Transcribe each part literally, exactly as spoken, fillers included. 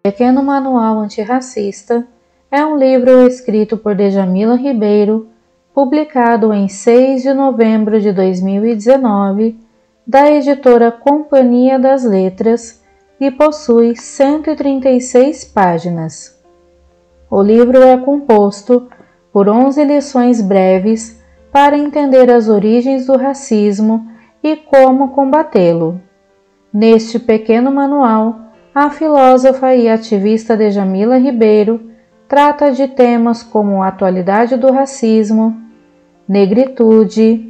Pequeno Manual Antirracista é um livro escrito por Djamila Ribeiro, publicado em seis de novembro de dois mil e dezenove, da editora Companhia das Letras, e possui cento e trinta e seis páginas. O livro é composto por onze lições breves para entender as origens do racismo e como combatê-lo. Neste pequeno manual, a filósofa e ativista Djamila Ribeiro trata de temas como a atualidade do racismo, negritude,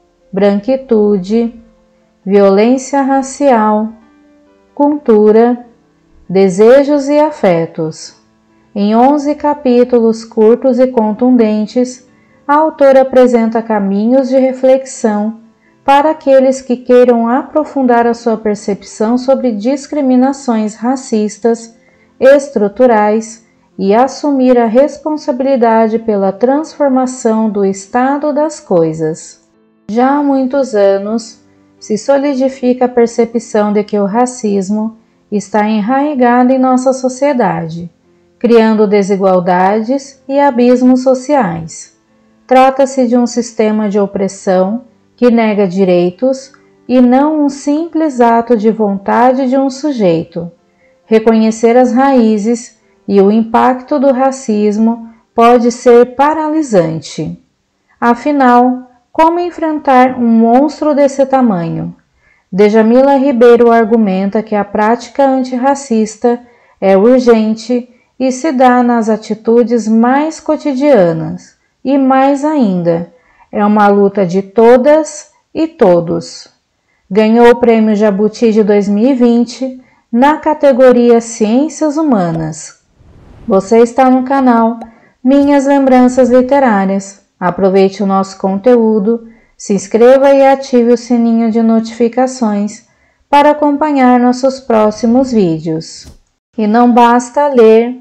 branquitude, violência racial, cultura, desejos e afetos. Em onze capítulos curtos e contundentes, a autora apresenta caminhos de reflexão para aqueles que queiram aprofundar a sua percepção sobre discriminações racistas estruturais e assumir a responsabilidade pela transformação do estado das coisas. Já há muitos anos, se solidifica a percepção de que o racismo está enraizado em nossa sociedade, criando desigualdades e abismos sociais. Trata-se de um sistema de opressão que nega direitos e não um simples ato de vontade de um sujeito. Reconhecer as raízes e o impacto do racismo pode ser paralisante. Afinal, como enfrentar um monstro desse tamanho? Djamila Ribeiro argumenta que a prática antirracista é urgente e se dá nas atitudes mais cotidianas, e mais ainda, é uma luta de todas e todos. Ganhou o Prêmio Jabuti de dois mil e vinte na categoria Ciências Humanas. Você está no canal Minhas Lembranças Literárias. Aproveite o nosso conteúdo, se inscreva e ative o sininho de notificações para acompanhar nossos próximos vídeos. E não basta ler,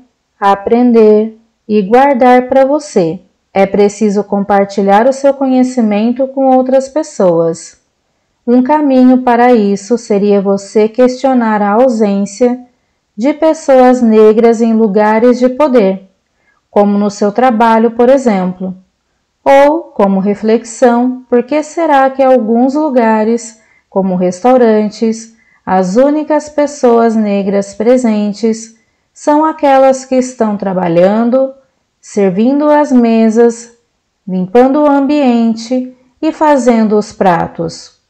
aprender e guardar para você. É preciso compartilhar o seu conhecimento com outras pessoas. Um caminho para isso seria você questionar a ausência de pessoas negras em lugares de poder, como no seu trabalho, por exemplo. Ou, como reflexão, por que será que alguns lugares, como restaurantes, as únicas pessoas negras presentes são aquelas que estão trabalhando, servindo as mesas, limpando o ambiente e fazendo os pratos?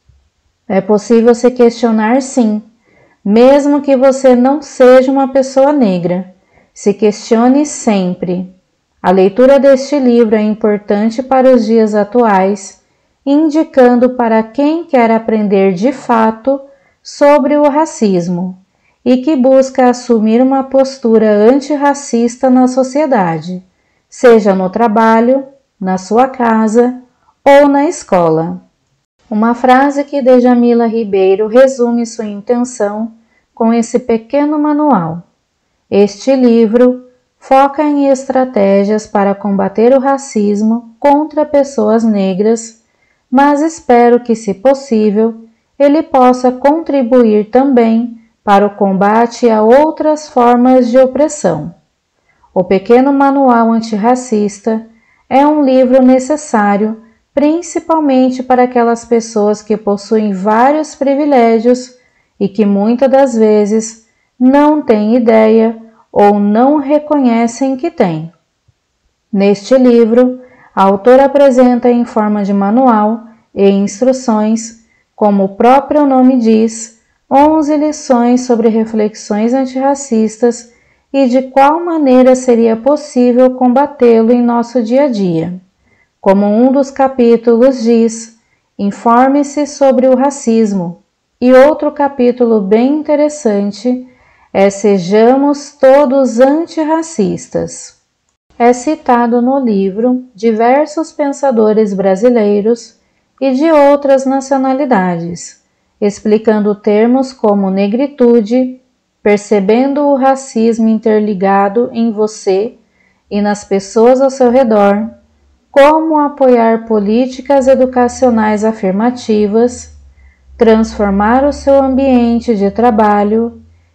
É possível se questionar, sim, mesmo que você não seja uma pessoa negra. Se questione sempre. A leitura deste livro é importante para os dias atuais, indicando para quem quer aprender de fato sobre o racismo e que busca assumir uma postura antirracista na sociedade, seja no trabalho, na sua casa ou na escola. Uma frase que Djamila Ribeiro resume sua intenção com esse pequeno manual. Este livro foca em estratégias para combater o racismo contra pessoas negras, mas espero que, se possível, ele possa contribuir também para o combate a outras formas de opressão. O Pequeno Manual Antirracista é um livro necessário, principalmente para aquelas pessoas que possuem vários privilégios e que muitas das vezes não têm ideia ou não reconhecem que têm. Neste livro, a autora apresenta em forma de manual e instruções, como o próprio nome diz, onze lições sobre reflexões antirracistas e de qual maneira seria possível combatê-lo em nosso dia a dia. Como um dos capítulos diz, informe-se sobre o racismo, e outro capítulo bem interessante é Sejamos Todos Antirracistas. É citado no livro diversos pensadores brasileiros e de outras nacionalidades, explicando termos como negritude, percebendo o racismo interligado em você e nas pessoas ao seu redor, como apoiar políticas educacionais afirmativas, transformar o seu ambiente de trabalho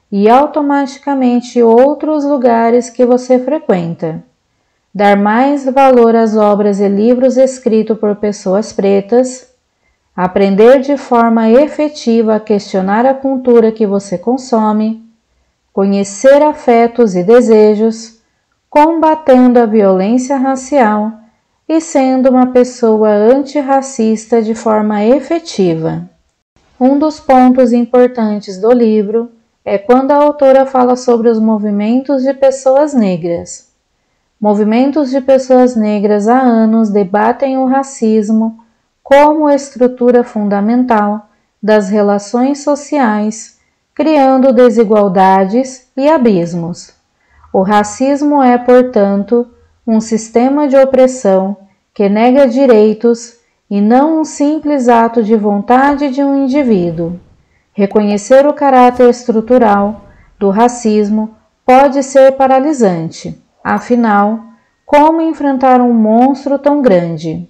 e automaticamente outros lugares que você frequenta. Dar mais valor às obras e livros escritos por pessoas pretas. Aprender de forma efetiva a questionar a cultura que você consome. Conhecer afetos e desejos. Combatendo a violência racial e sendo uma pessoa antirracista de forma efetiva. Um dos pontos importantes do livro é quando a autora fala sobre os movimentos de pessoas negras. Movimentos de pessoas negras há anos debatem o racismo como estrutura fundamental das relações sociais, criando desigualdades e abismos. O racismo é, portanto, um sistema de opressão que nega direitos e não um simples ato de vontade de um indivíduo. Reconhecer o caráter estrutural do racismo pode ser paralisante. Afinal, como enfrentar um monstro tão grande?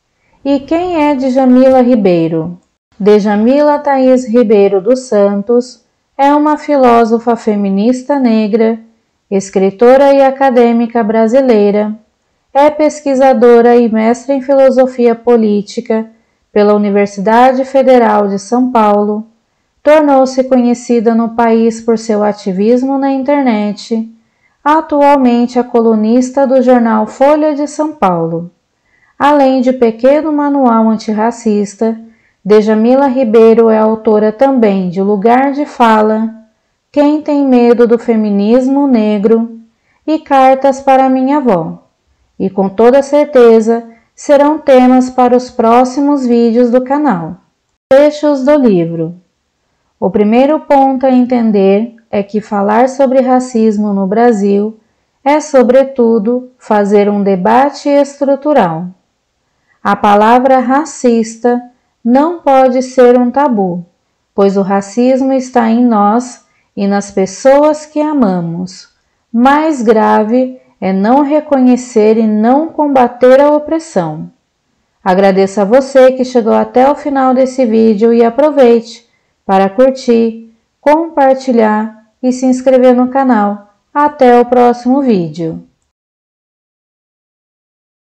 E quem é Djamila Ribeiro? Djamila Thaís Ribeiro dos Santos é uma filósofa feminista negra, escritora e acadêmica brasileira. É pesquisadora e mestre em filosofia política pela Universidade Federal de São Paulo. Tornou-se conhecida no país por seu ativismo na internet. Atualmente é colunista do jornal Folha de São Paulo. Além de pequeno manual antirracista, Djamila Ribeiro é autora também de Lugar de Fala, Quem tem medo do feminismo negro e Cartas para minha avó. E com toda certeza serão temas para os próximos vídeos do canal. Trechos do livro. O primeiro ponto a entender é que falar sobre racismo no Brasil é, sobretudo, fazer um debate estrutural. A palavra racista não pode ser um tabu, pois o racismo está em nós e nas pessoas que amamos. Mais grave é não reconhecer e não combater a opressão. Agradeço a você que chegou até o final desse vídeo e aproveite para curtir, compartilhar e se inscrever no canal. Até o próximo vídeo.